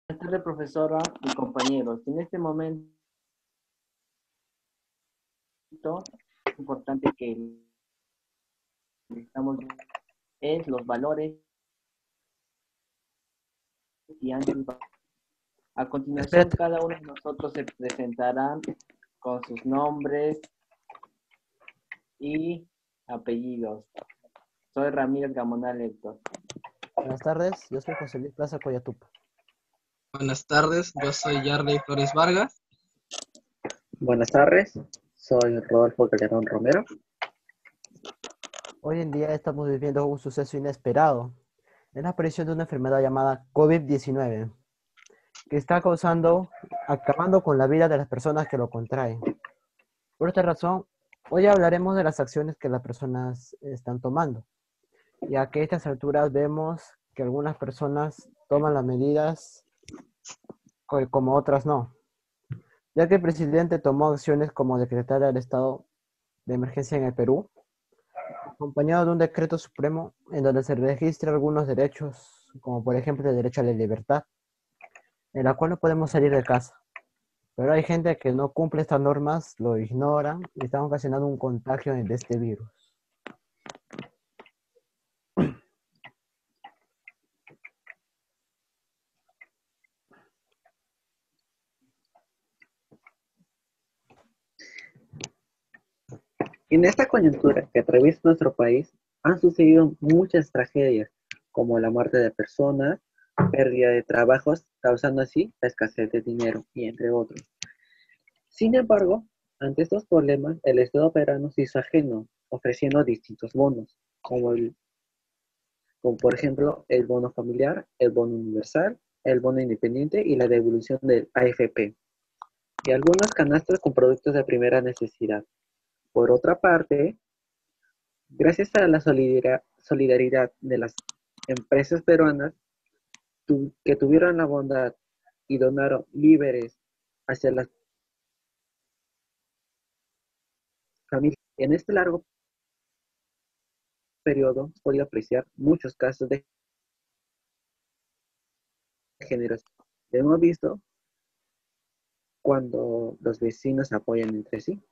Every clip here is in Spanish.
Buenas tardes, profesora y compañeros. En este momento es importante que estamos es los valores y antivalores. A continuación, Espérate, cada uno de nosotros se presentará con sus nombres y apellidos. Soy Ramírez Gamonal Héctor. buenas tardes, yo soy José Luis Plaza Coyatupa. Buenas tardes, yo soy Yarley Flores Vargas. Buenas tardes, soy Rodolfo Calderón Romero. Hoy en día estamos viviendo un suceso inesperado. Es la aparición de una enfermedad llamada COVID-19, que está acabando con la vida de las personas que lo contraen. Por esta razón, hoy hablaremos de las acciones que las personas están tomando, ya que a estas alturas vemos que algunas personas toman las medidas como otras no, ya que el presidente tomó acciones como decretar el estado de emergencia en el Perú, acompañado de un decreto supremo en donde se registran algunos derechos, como por ejemplo el derecho a la libertad, en la cual no podemos salir de casa. Pero hay gente que no cumple estas normas, lo ignoran y están ocasionando un contagio de este virus. En esta coyuntura que atraviesa nuestro país han sucedido muchas tragedias, como la muerte de personas, pérdida de trabajos, causando así la escasez de dinero, y entre otros. Sin embargo, ante estos problemas, el Estado peruano se hizo ajeno, ofreciendo distintos bonos, como por ejemplo el bono familiar, el bono universal, el bono independiente y la devolución del AFP, y algunas canastas con productos de primera necesidad. Por otra parte, gracias a la solidaridad de las empresas peruanas que tuvieron la bondad y donaron víveres hacia las familias, en este largo periodo se podido apreciar muchos casos de generosidad. Hemos visto cuando los vecinos se apoyan entre sí.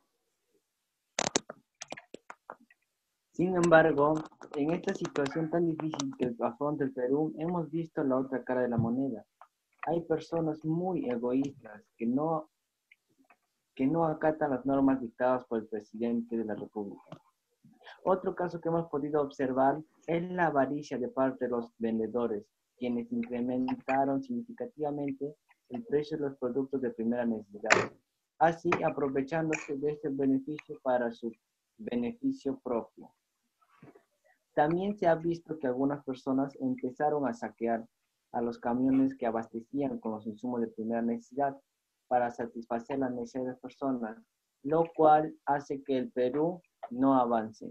Sin embargo, en esta situación tan difícil que afronta el Perú, hemos visto la otra cara de la moneda. Hay personas muy egoístas que no acatan las normas dictadas por el presidente de la República. Otro caso que hemos podido observar es la avaricia de parte de los vendedores, quienes incrementaron significativamente el precio de los productos de primera necesidad, así aprovechándose de este beneficio para su beneficio propio. También se ha visto que algunas personas empezaron a saquear a los camiones que abastecían con los insumos de primera necesidad para satisfacer las necesidades de las personas, lo cual hace que el Perú no avance.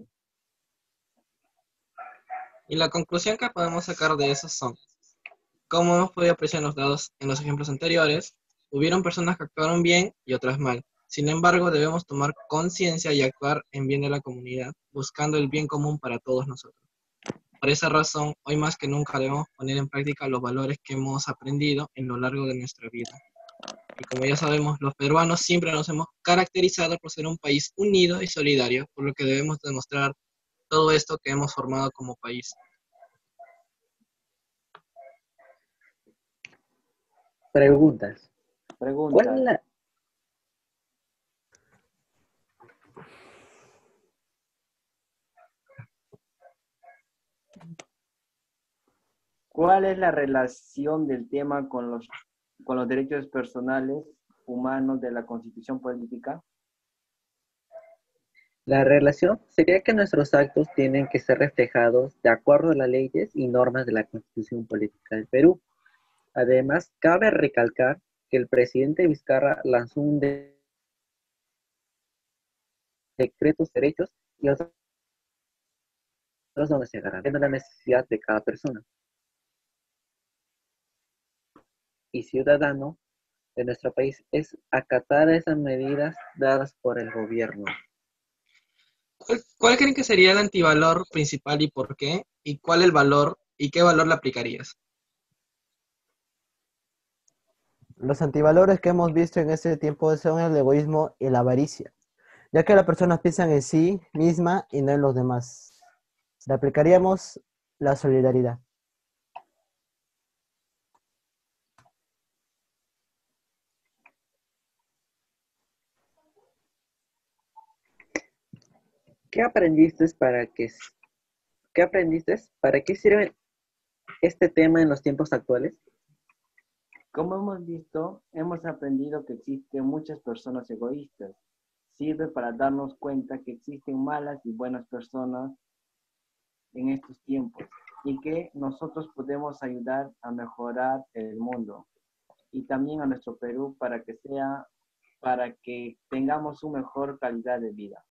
Y la conclusión que podemos sacar de eso son, como hemos podido apreciar en los ejemplos anteriores, hubieron personas que actuaron bien y otras mal. Sin embargo, debemos tomar conciencia y actuar en bien de la comunidad, buscando el bien común para todos nosotros. Por esa razón, hoy más que nunca debemos poner en práctica los valores que hemos aprendido en lo largo de nuestra vida. Y como ya sabemos, los peruanos siempre nos hemos caracterizado por ser un país unido y solidario, por lo que debemos demostrar todo esto que hemos formado como país. Preguntas. ¿Cuál es Pregunta, la, ¿cuál es la relación del tema con los derechos personales humanos de la Constitución Política? la relación sería que nuestros actos tienen que ser reflejados de acuerdo a las leyes y normas de la Constitución Política del Perú? Además, cabe recalcar que el presidente Vizcarra lanzó un decreto de derechos y otros donde se garantiza la necesidad de cada persona y ciudadano de nuestro país es acatar esas medidas dadas por el gobierno. ¿Cuál creen que sería el antivalor principal y por qué? ¿Y cuál el valor y qué valor le aplicarías? Los antivalores que hemos visto en este tiempo son el egoísmo y la avaricia, ya que las personas piensan en sí misma y no en los demás. Le aplicaríamos la solidaridad. ¿Qué aprendiste para qué sirve este tema en los tiempos actuales? Como hemos visto, hemos aprendido que existen muchas personas egoístas. Sirve para darnos cuenta que existen malas y buenas personas en estos tiempos y que nosotros podemos ayudar a mejorar el mundo y también a nuestro Perú para que tengamos una mejor calidad de vida.